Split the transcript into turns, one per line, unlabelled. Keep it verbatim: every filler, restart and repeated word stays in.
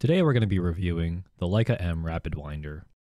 Today we're going to be reviewing the Leica M rapid winder.